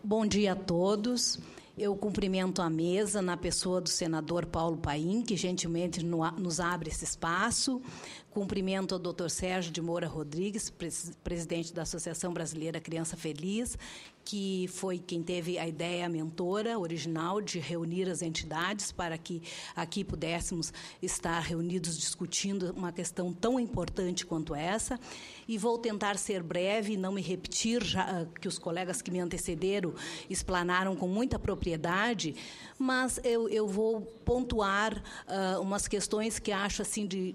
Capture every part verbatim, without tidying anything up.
Bom dia a todos. Eu cumprimento a mesa na pessoa do senador Paulo Paim, que gentilmente nos abre esse espaço. Cumprimento ao doutor Sérgio de Moura Rodrigues, presidente da Associação Brasileira Criança Feliz, que foi quem teve a ideia mentora original de reunir as entidades para que aqui pudéssemos estar reunidos discutindo uma questão tão importante quanto essa. E vou tentar ser breve e não me repetir, já que os colegas que me antecederam explanaram com muita propriedade, mas eu, eu vou pontuar uh, umas questões que acho assim de...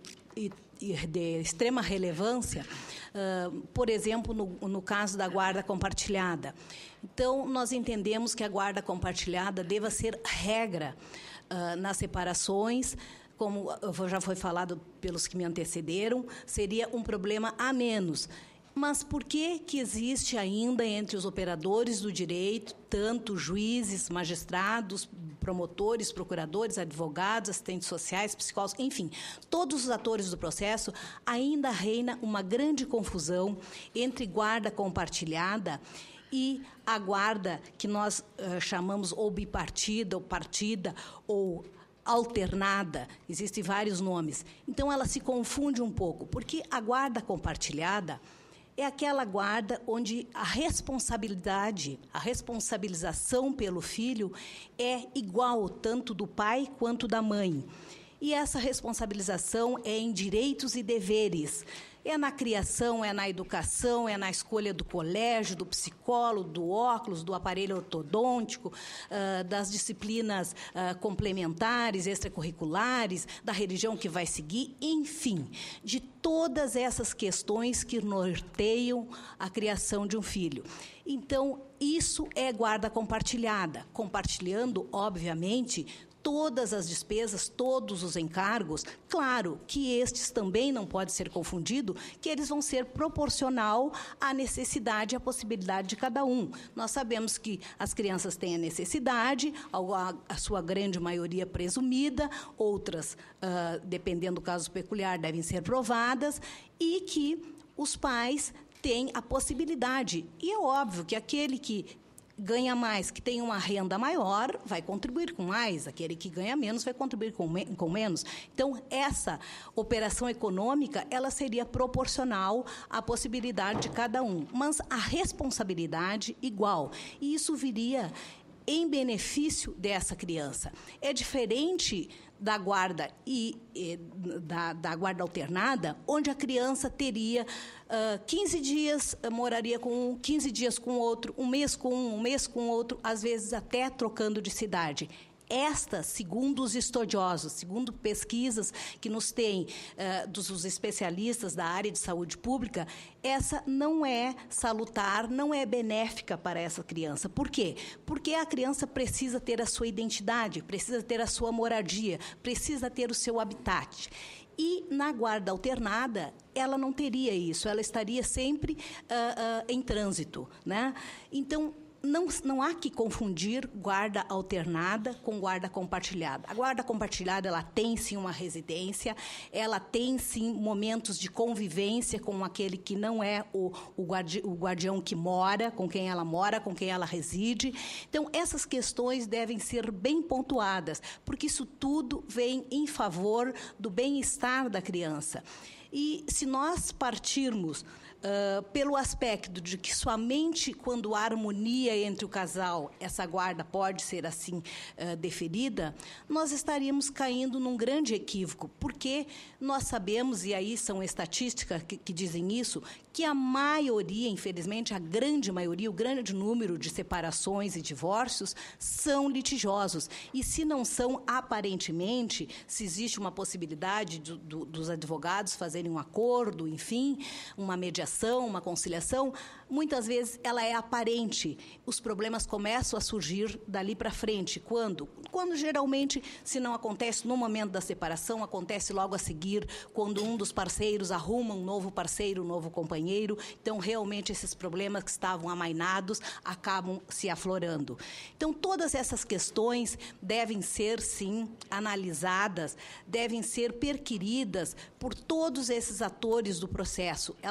de extrema relevância, uh, por exemplo, no, no caso da guarda compartilhada. Então, nós entendemos que a guarda compartilhada deva ser regra uh, nas separações, como já foi falado pelos que me antecederam, seria um problema a menos. Mas por que que existe ainda entre os operadores do direito, tanto juízes, magistrados, promotores, procuradores, advogados, assistentes sociais, psicólogos, enfim, todos os atores do processo, ainda reina uma grande confusão entre guarda compartilhada e a guarda que nós uh, chamamos ou bipartida, ou partida, ou alternada, existem vários nomes. Então, ela se confunde um pouco, porque a guarda compartilhada é aquela guarda onde a responsabilidade, a responsabilização pelo filho é igual tanto do pai quanto da mãe. E essa responsabilização é em direitos e deveres. É na criação, é na educação, é na escolha do colégio, do psicólogo, do óculos, do aparelho ortodôntico, uh, das disciplinas uh, complementares, extracurriculares, da religião que vai seguir, enfim, de todas essas questões que norteiam a criação de um filho. Então, isso é guarda compartilhada, compartilhando, obviamente, todas as despesas, todos os encargos. Claro que estes também não pode ser confundido, que eles vão ser proporcional à necessidade e à possibilidade de cada um. Nós sabemos que as crianças têm a necessidade, a, a sua grande maioria presumida, outras, uh, dependendo do caso peculiar, devem ser provadas, e que os pais têm a possibilidade. E é óbvio que aquele que ganha mais, que tem uma renda maior, vai contribuir com mais. Aquele que ganha menos vai contribuir com, me com menos. Então, essa operação econômica, ela seria proporcional à possibilidade de cada um. Mas a responsabilidade igual. E isso viria em benefício dessa criança. É diferente da guarda e, e da, da guarda alternada, onde a criança teria uh, quinze dias, uh, moraria com um, quinze dias com outro, um mês com um, um mês com outro, às vezes até trocando de cidade. Esta, segundo os estudiosos, segundo pesquisas que nos têm uh, dos os especialistas da área de saúde pública, essa não é salutar, não é benéfica para essa criança. Por quê? Porque a criança precisa ter a sua identidade, precisa ter a sua moradia, precisa ter o seu habitat. E na guarda alternada, ela não teria isso, ela estaria sempre uh, uh, em trânsito, né? Então, Não, não há que confundir guarda alternada com guarda compartilhada. A guarda compartilhada, ela tem, sim, uma residência, ela tem, sim, momentos de convivência com aquele que não é o, o, guardi, o guardião que mora, com quem ela mora, com quem ela reside. Então, essas questões devem ser bem pontuadas, porque isso tudo vem em favor do bem-estar da criança. E se nós partirmos Uh, pelo aspecto de que somente quando há harmonia entre o casal, essa guarda pode ser assim uh, deferida, nós estaríamos caindo num grande equívoco, porque nós sabemos, e aí são estatísticas que, que dizem isso, que a maioria, infelizmente, a grande maioria, o grande número de separações e divórcios são litigiosos. E se não são, aparentemente, se existe uma possibilidade do, do, dos advogados fazerem um acordo, enfim, uma mediação, uma conciliação, muitas vezes ela é aparente. Os problemas começam a surgir dali para frente. Quando? Quando geralmente, se não acontece no momento da separação, acontece logo a seguir, quando um dos parceiros arruma um novo parceiro, um novo companheiro. Então, realmente, esses problemas que estavam amainados acabam se aflorando. Então, todas essas questões devem ser, sim, analisadas, devem ser perquiridas por todos esses atores do processo. Ela não pode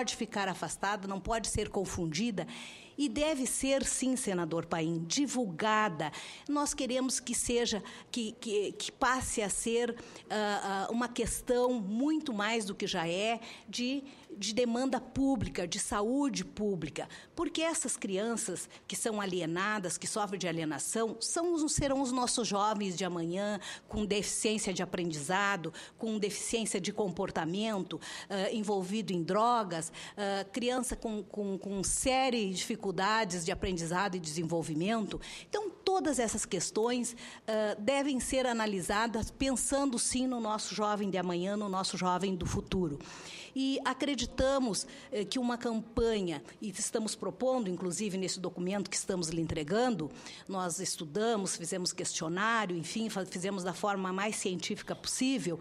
pode ficar afastada, não pode ser confundida. E deve ser, sim, senador Paim, divulgada. Nós queremos que seja, que, que, que passe a ser uh, uh, uma questão muito mais do que já é, de, de demanda pública, de saúde pública. Porque essas crianças que são alienadas, que sofrem de alienação, são, serão os nossos jovens de amanhã, com deficiência de aprendizado, com deficiência de comportamento, uh, envolvido em drogas, uh, criança com, com, com série de dificuldades dificuldades de aprendizado e desenvolvimento. Então, todas essas questões uh, devem ser analisadas pensando, sim, no nosso jovem de amanhã, no nosso jovem do futuro. E acreditamos eh, que uma campanha, e estamos propondo, inclusive, nesse documento que estamos lhe entregando, nós estudamos, fizemos questionário, enfim, fizemos da forma mais científica possível,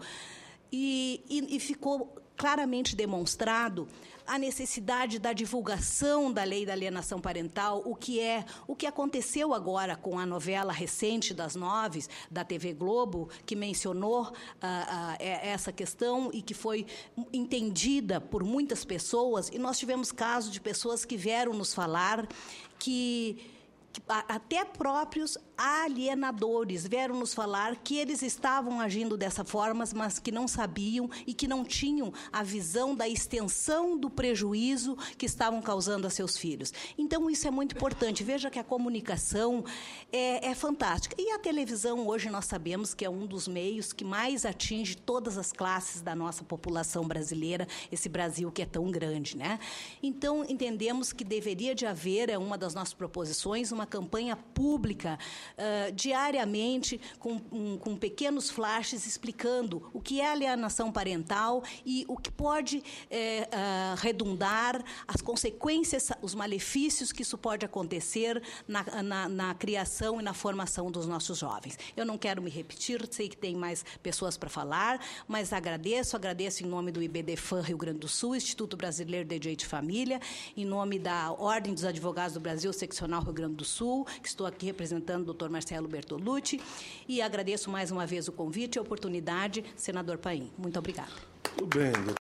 e, e, e ficou claramente demonstrado a necessidade da divulgação da lei da alienação parental, o que é, o que aconteceu agora com a novela recente das nove, da T V Globo, que mencionou ah, ah, essa questão e que foi entendida por muitas pessoas, e nós tivemos casos de pessoas que vieram nos falar que, que até próprios alienadores vieram nos falar que eles estavam agindo dessa forma, mas que não sabiam e que não tinham a visão da extensão do prejuízo que estavam causando a seus filhos. Então, isso é muito importante. Veja que a comunicação é, é fantástica. E a televisão, hoje, nós sabemos que é um dos meios que mais atinge todas as classes da nossa população brasileira, esse Brasil que é tão grande, né? Então, entendemos que deveria de haver, é uma das nossas proposições, uma campanha pública Uh, diariamente, com, um, com pequenos flashes explicando o que é alienação parental e o que pode eh, uh, redundar, as consequências, os malefícios que isso pode acontecer na, na, na criação e na formação dos nossos jovens. Eu não quero me repetir, sei que tem mais pessoas para falar, mas agradeço, agradeço em nome do IBDFAM Rio Grande do Sul, Instituto Brasileiro de Direito de Família, em nome da Ordem dos Advogados do Brasil, Seccional Rio Grande do Sul, que estou aqui representando o doutor Marcelo Bertolucci, e agradeço mais uma vez o convite e a oportunidade, senador Paim. Muito obrigada. Muito bem, doutor.